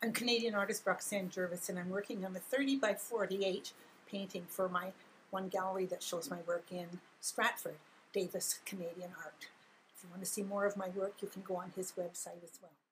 I'm Canadian artist Roxanne Jervis, and I'm working on a 30 by 48 painting for my one gallery that shows my work in Stratford, Davis Canadian Art. If you want to see more of my work, you can go on his website as well.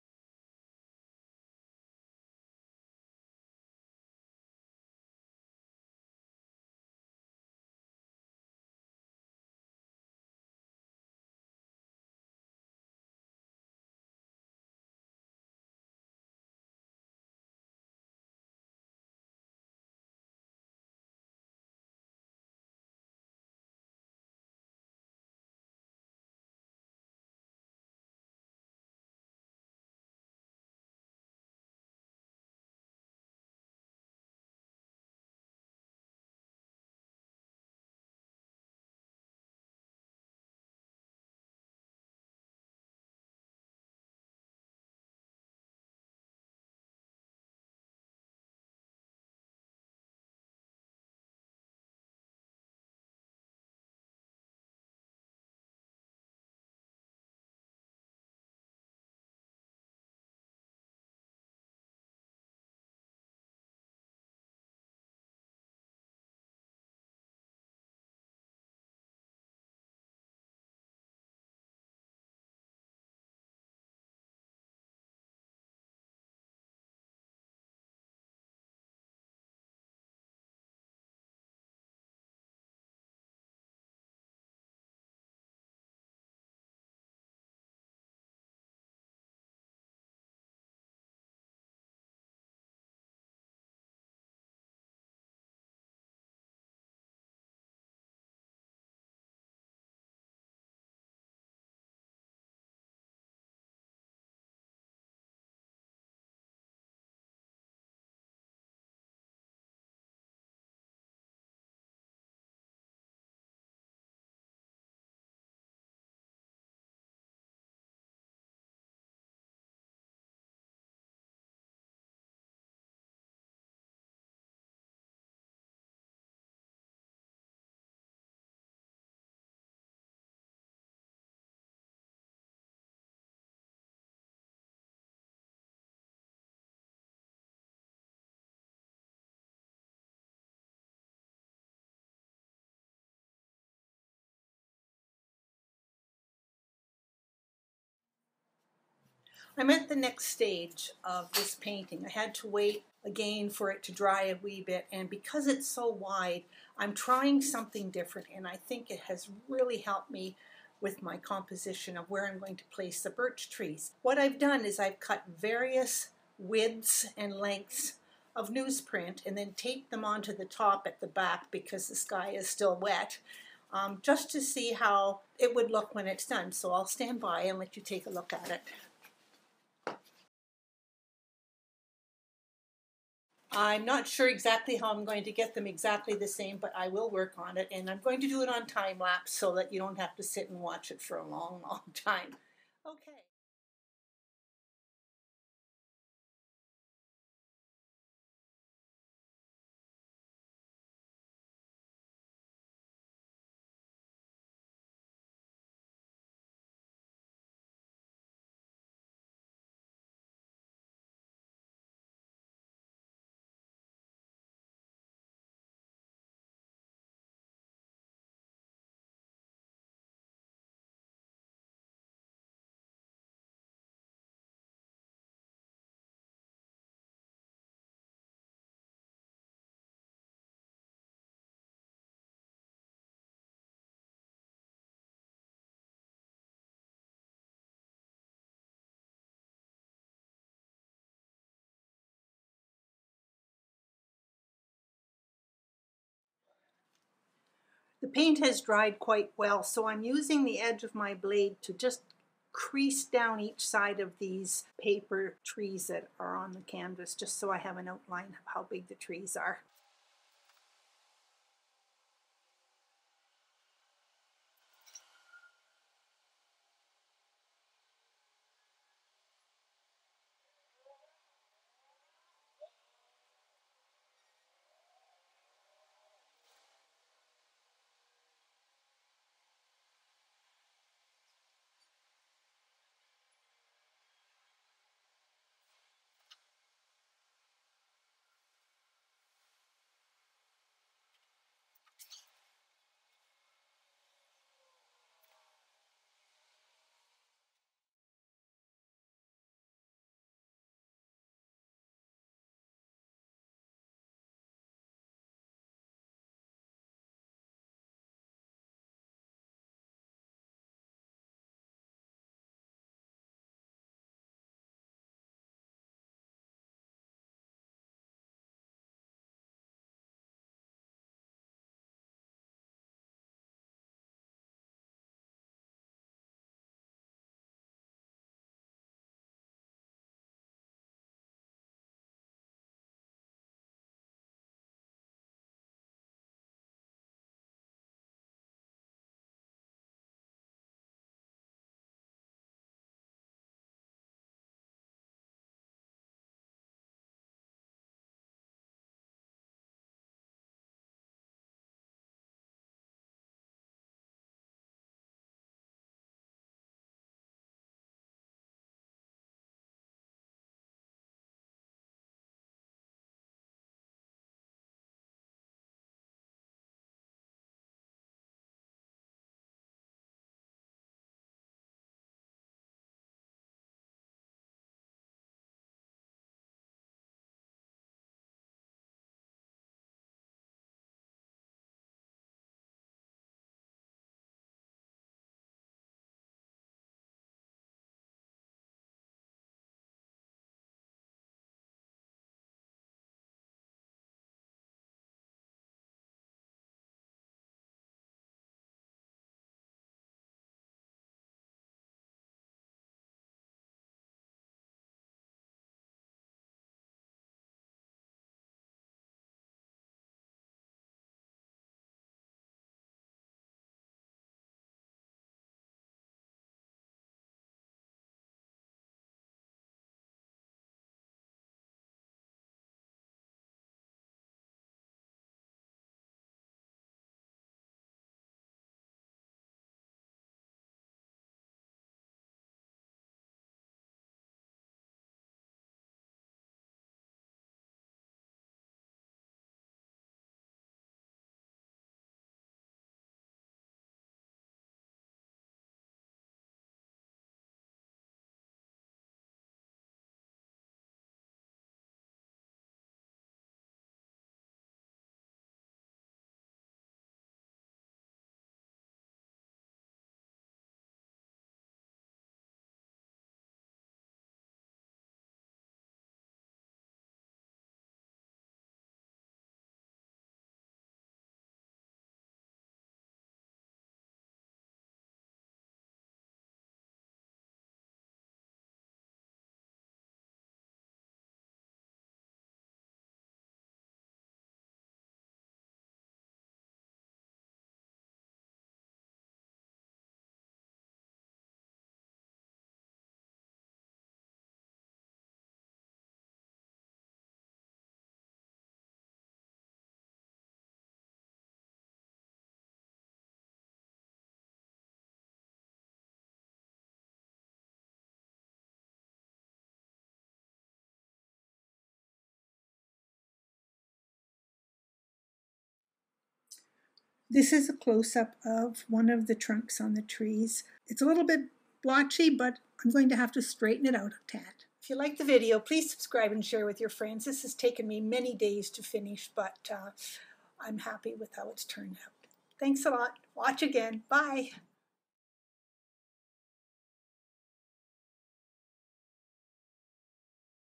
I'm at the next stage of this painting. I had to wait again for it to dry a wee bit, and because it's so wide, I'm trying something different, and I think it has really helped me with my composition of where I'm going to place the birch trees. What I've done is I've cut various widths and lengths of newsprint and then taped them onto the top at the back because the sky is still wet, just to see how it would look when it's done. So I'll stand by and let you take a look at it. I'm not sure exactly how I'm going to get them exactly the same, but I will work on it, and I'm going to do it on time lapse so that you don't have to sit and watch it for a long, long time. Okay. The paint has dried quite well, so I'm using the edge of my blade to just crease down each side of these paper trees that are on the canvas, just so I have an outline of how big the trees are. This is a close-up of one of the trunks on the trees. It's a little bit blotchy, but I'm going to have to straighten it out a tad. If you like the video, please subscribe and share with your friends. This has taken me many days to finish, but I'm happy with how it's turned out. Thanks a lot. Watch again. Bye.